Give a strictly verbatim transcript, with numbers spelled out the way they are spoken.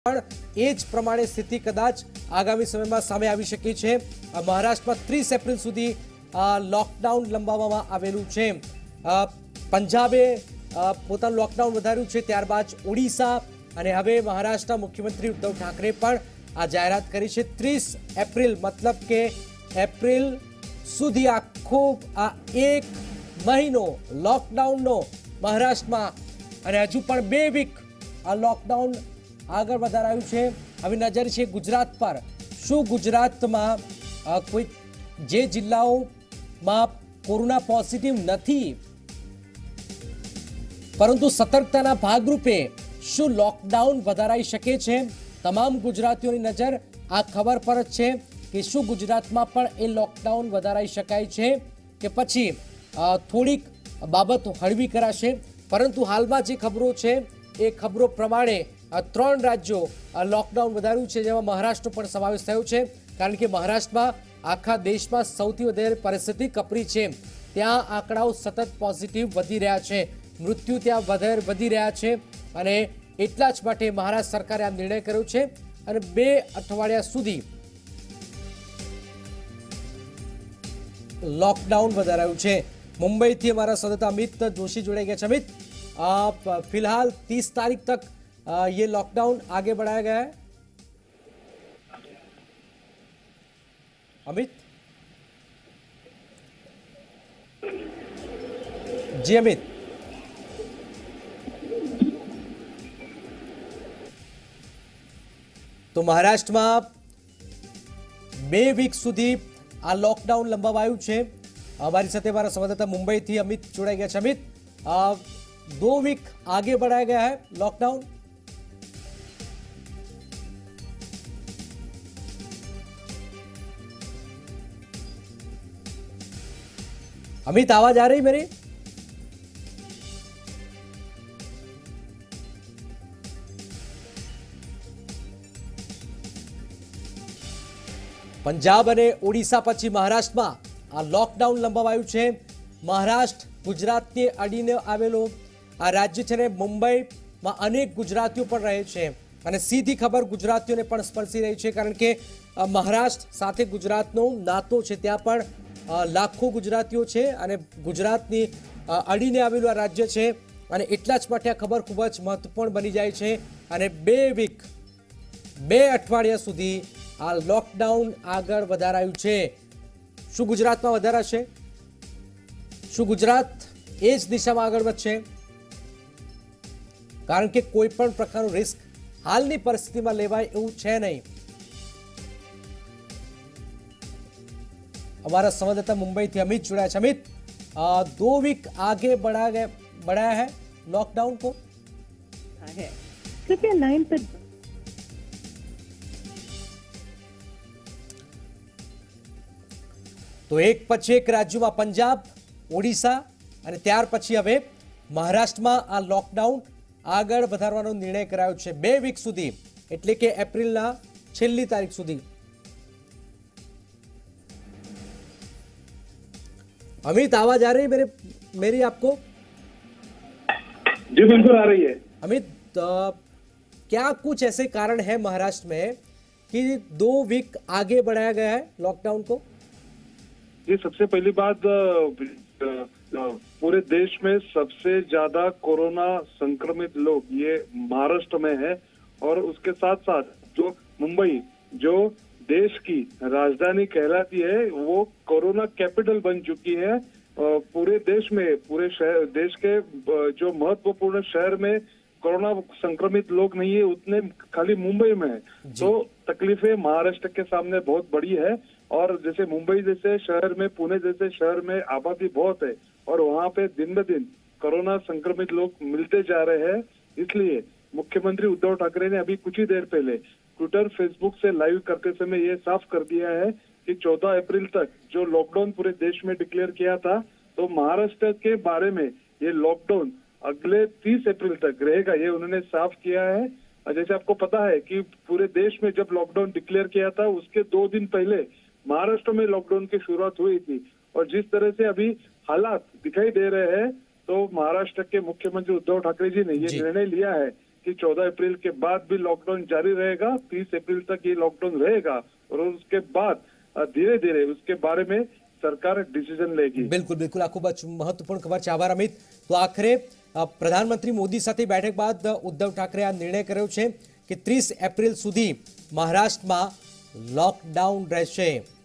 પણ એ જ પ્રમાણે સ્થિતિ કદાચ આગામી સમયમાં સામે આવી શકે છે। મહારાષ્ટ્રમાં ત્રીસ એપ્રિલ સુધી લોકડાઉન લંબાવવામાં આવેલું છે। પંજાબે પોતાનું લોકડાઉન વધાર્યું છે, ત્યારબાદ ઓડિશા અને હવે મહારાષ્ટ્રના મુખ્યમંત્રી ઉદ્ધવ ઠાકરે પણ આ જાહેરાત કરી છે। ત્રીસ એપ્રિલ મતલબ કે એપ્રિલ સુધી આખો આ એક મહિનો લોકડાઉનનો મહારાષ્ટ્રમાં અને હજુ પણ બે વીક આ લોકડાઉન આગળ વધારાયું છે। હવે નજર છે ગુજરાત પર। શું ગુજરાતમાં કોઈ જે જિલ્લાઓમાં કોરોના પોઝિટિવ નથી પરંતુ સતર્કતાના ભાગરૂપે શું લોકડાઉન વધારાઈ શકે છે? તમામ ગુજરાતીઓની નજર આ ખબર પર જ છે કે શું ગુજરાતમાં પણ એ લોકડાઉન વધારાઈ શકાય છે કે પછી થોડીક બાબત હળવી કરાશે। પરંતુ હાલમાં જે ખબરો છે એ ખબરો પ્રમાણે ત્રણ રાજ્યો લોકડાઉન વધાર્યું છે, જેમાં મહારાષ્ટ્રનો પણ સમાવેશ થયો છે। કારણ કે મહારાષ્ટ્રમાં આખા દેશમાં સૌથી વધારે પરિસ્થિતિ કપરી છે। ત્યાં આંકડાઓ સતત પોઝિટિવ વધી રહ્યા છે, મૃત્યુ ત્યાં વધારે વધી રહ્યા છે અને એટલા જ માટે મહારાષ્ટ્ર સરકારે આ નિર્ણય કર્યો છે અને બે અઠવાડિયા સુધી લોકડાઉન વધારાયું છે। મુંબઈથી हमारा संवाददाता अमित जोशी जुड़े गए। अमित, फिलहाल तीस तारीख तक ये लॉकडाउन आगे बढ़ाया गया है। अमित जी अमित तो महाराष्ट्र में बे वीक सुधी आ लॉकडाउन लंबावायु छे। हमारी साथ हमारा संवाददाता मुंबई थी अमित जोड़ाई गया। अमित, दो वीक आगे बढ़ाया गया है लॉकडाउन। अमित, आवाज आ रही मेरी? पंजाब અને ઓડિશા પછી મહારાષ્ટ્રમાં આ લોકડાઉન લંબાવાયું છે। મહારાષ્ટ્ર ગુજરાતને અડીને આવેલો આ રાજ્ય છે ને મુંબઈમાં અનેક ગુજરાતીઓ પણ રહે છે અને સીધી ખબર ગુજરાતીઓને પણ સ્પર્શી રહી છે, કારણ કે મહારાષ્ટ્ર સાથે ગુજરાતનો નાતો છે। ત્યાં પણ લાખો ગુજરાતીઓ છે અને ગુજરાતની અડીને આવેલું આ રાજ્ય છે અને એટલા જ માટે આ ખબર ખૂબ જ મહત્વપૂર્ણ બની જાય છે અને બે વીક બે અઠવાડિયા સુધી આ લોકડાઉન આગળ વધારાયું છે। શું ગુજરાતમાં વધારાશે? શું ગુજરાત એ જ દિશામાં આગળ વધશે? કારણ કે કોઈ પણ પ્રકારનું રિસ્ક હાલની પરિસ્થિતિમાં લેવાય એવું છે નહીં। हमारा संवाददाता मुंबई थी अमित जुड़ा है। अमित, दो वीक आगे बढ़ा गया बढ़ाया है लॉकडाउन को। है कृपया लाइन पर। तो एक પછી એક રાજ્યોમાં પંજાબ, ઓડિશા અને ત્યાર પછી હવે મહારાષ્ટ્રમાં આ લોકડાઉન આગળ વધારવાનો નિર્ણય કરાયો છે બે વીક સુધી, એટલે કે એપ્રિલના છેલ્લી તારીખ સુધી। अमित, आवाज आ रही है मेरे मेरी आपको? जी बिल्कुल आ रही है। अमित, क्या कुछ ऐसे कारण है महाराष्ट्र में कि दो वीक आगे बढ़ाया गया है लॉकडाउन को? जी, सबसे पहली बात, पूरे देश में सबसे ज्यादा कोरोना संक्रमित लोग ये महाराष्ट्र में है और उसके साथ साथ जो मुंबई, जो देश की राजधानी कहलाती है, वो कोरोना कैपिटल बन चुकी है। पूरे देश में, पूरे शहर देश के जो महत्वपूर्ण शहर में कोरोना संक्रमित लोग नहीं है, उतने खाली मुंबई में है। तो तकलीफें महाराष्ट्र के सामने बहुत बड़ी है और जैसे मुंबई जैसे शहर में, पुणे जैसे शहर में आबादी बहुत है और वहाँ पे दिन ब दिन कोरोना संक्रमित लोग मिलते जा रहे हैं। इसलिए मुख्यमंत्री उद्धव ठाकरे ने अभी कुछ ही देर पहले ट्विटर, फेसबुक से लाइव करते समय ये साफ कर दिया है कि चौदह अप्रैल तक जो लॉकडाउन पूरे देश में डिक्लेयर किया था, तो महाराष्ट्र के बारे में ये लॉकडाउन अगले तीस अप्रैल तक रहेगा, ये उन्होंने साफ किया है। जैसे आपको पता है कि पूरे देश में जब लॉकडाउन डिक्लेयर किया था, उसके दो दिन पहले महाराष्ट्र में लॉकडाउन की शुरुआत हुई थी और जिस तरह से अभी हालात दिखाई दे रहे हैं, तो महाराष्ट्र के मुख्यमंत्री उद्धव ठाकरे जी ने ये निर्णय लिया है कि चौदह अप्रैल के बाद भी लॉकडाउन जारी रहेगा, तीस अप्रैल तक ये लॉकडाउन रहेगा और उसके बाद धीरे धीरे उसके बारे में सरकार डिसीजन लेगी। बिल्कुल बिल्कुल, आ खूब ज महत्वपूर्ण खबर છે। આભાર અમિત। તો આખરે પ્રધાનમંત્રી મોદી સાથે બેઠક બાદ ઉદ્ધવ ઠાકરે આ નિર્ણય કર્યો છે કે ત્રીસ એપ્રિલ સુધી મહારાષ્ટ્રમાં લોકડાઉન રહેશે।